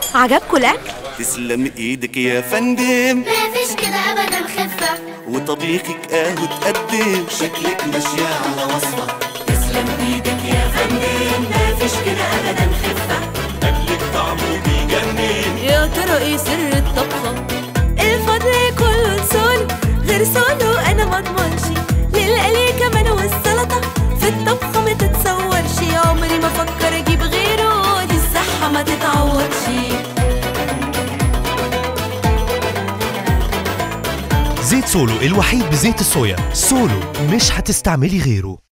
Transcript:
عجبكوا الاكل؟ تسلم ايدك يا فندم. مفيش كده ابدا خفة، وطبيخك اهو تقدم. شكلك ماشية على وصفة. تسلم ايدك يا فندم، مفيش كده ابدا خفة. اكلك طعمه بيجنن. يا ترى ايه سر الطبخة؟ الفضل كله لسولو، غير سولو انا مضمنش. للقلي كمان والسلطة في الطبخة ما تتصورش. عمري ما افكر اجيب غيره، دي الصحة ما تتعوضش. زيت سولو الوحيد بزيت الصويا. سولو مش هتستعملي غيره.